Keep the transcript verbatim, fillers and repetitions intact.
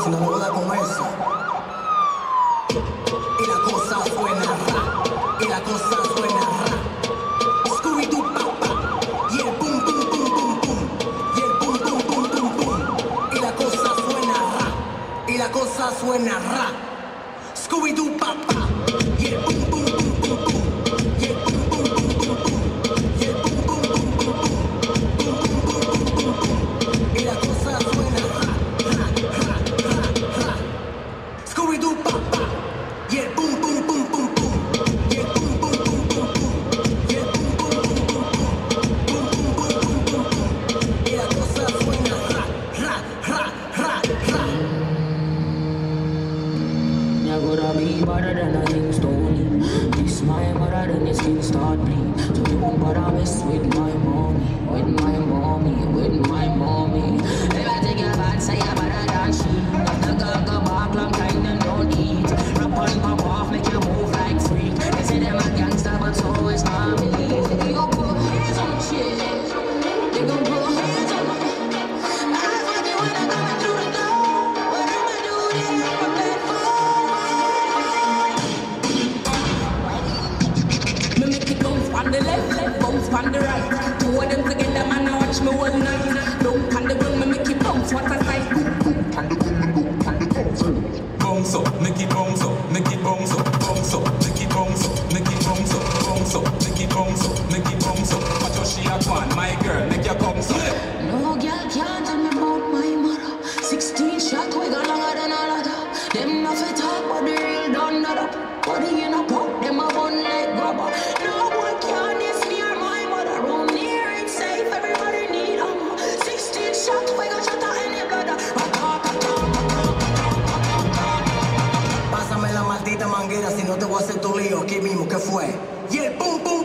si no me joda con eso. Y la cosa suena ra, y la cosa suena ra. Scooby-Doo pa pa, y el pum pum pum pum pum, y el pum pum pum pum pum. Y la cosa suena ra, y la cosa suena ra. Scooby-Doo pa pa, y el pum pum pum pum pum, y el pum pum pum pum pum, y el pum pum pum pum pum, pum pum pum pum pum pum. Y la cosa suena ra, ra, ra, ra, ra. Scooby-Doo pa pa, y el pum pum pum pum pum, y el pum pum pum pum pum, y el pum pum pum pum pum, pum pum pum pum pum pum. Y la cosa suena ra, ra, ra, ra, ra. You're gonna be better than a king stone. This my mother, then your skin start bleed. So you won't bother mess with my mommy, with my mommy, with my mommy. If I take your bad, say you're better than she. After go go back, long time them don't eat. Rap on pop off, make you move like freak. They say them a gangster, but so is mommy. They gon' put hands on shit. They gon' put hands on my. I fuck you when I'm coming through the door. What I'ma do this, I'm a bad me make it bounce on the left, bounce on the right. Two of them together, man, I watch me all night. Don't on the ground, me make it bounce, what a sight. Bounce up, make it bounce up, make it bounce up, bounce up, make it bounce up, make it bounce up, bounce up, make it bounce up, make it bounce up. Watch how she a gone, my girl, make your bounce up. No girl can't tell me about my mother. Sixteen shot, we got longer than a ladder. Them not fit talk, but the real done that up. Body in a pop, them a bun like grabber. No boy can't this near my mother. Round here it's safe, everybody need armor. Sixteen shot, we got shot at any brother. Pásame la maldita manguera, si no te voy a hacer tu lío aquí mismo, ¿qué fue? Y el pum pum